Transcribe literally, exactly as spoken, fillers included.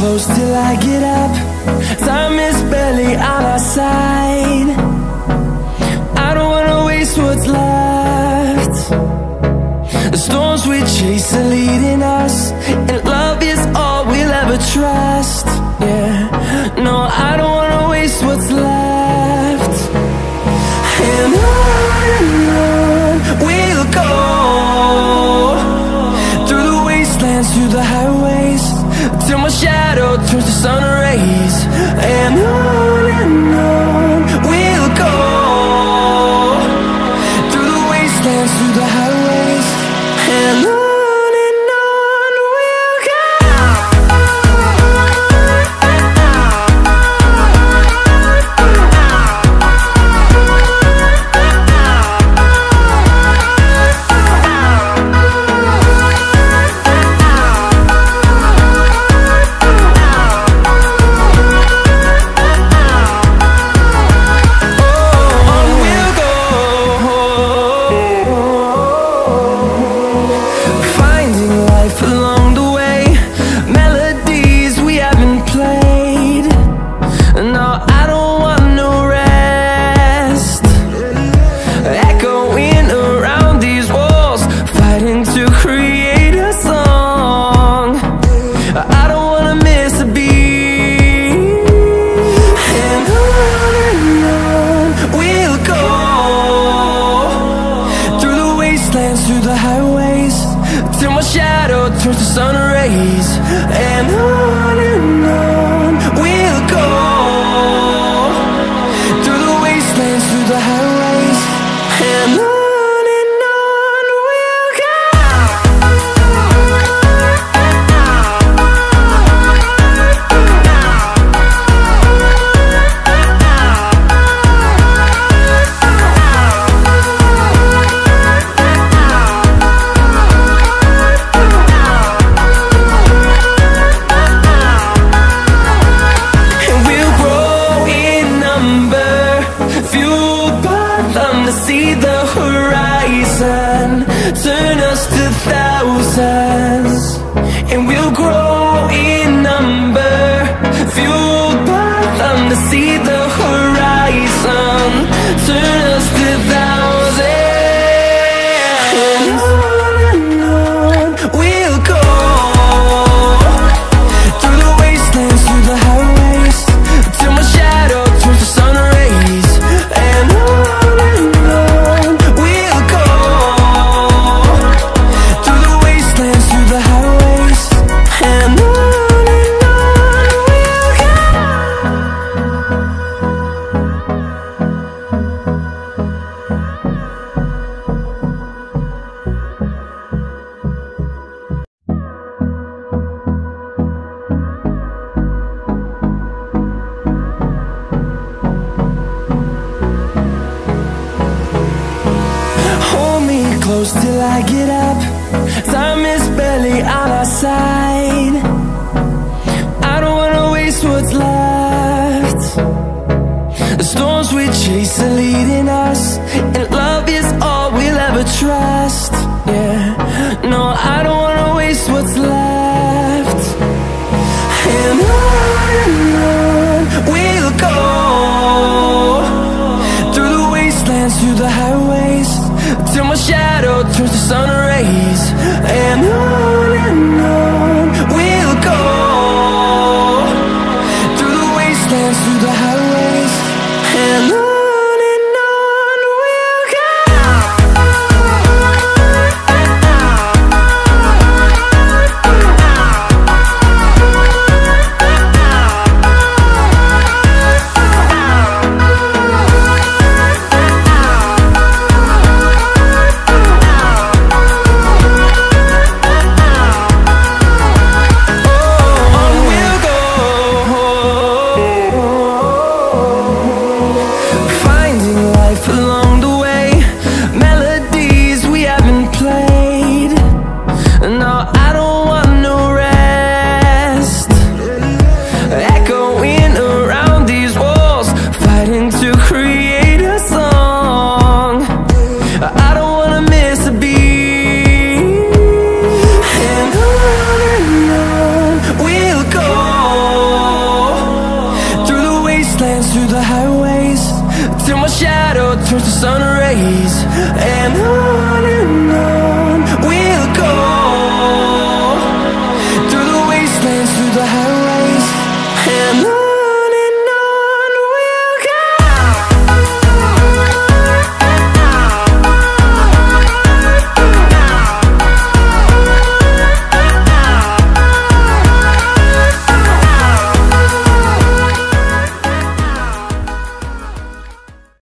close till I get up. Time is barely on our side. I don't wanna waste what's left. The storms we chase are leading us, and love is all we'll ever trust. Yeah, no, I don't wanna waste what's left. And on and on we'll go, through the wastelands, through the highways, till my shadow turns to sun rays. And on and on we'll go, through the wastelands, through the highways, and on. Through the highways, till my shadow turns to sun rays. And on and on we'll go, through the wastelands, through the highways, and on. See the horizon turn us to thousands, and we'll grow in number, fueled by them. To see the horizon turn us to thousands, and on and on we'll go, through the wastelands, through the highways, till my shadow turns to sun rays. And on close till I get up. Time is barely on our side. I don't wanna waste what's left. The storms we chase are leading us, and love is all we'll ever trust. Yeah, no, I don't wanna waste what's left. And on and on we'll go, through the wastelands, through the highways, till my shadow turns to sun rays. And on and on we'll go, through the wastelands, through the highways, and on. through the highways till my shadow turns to sun rays. And I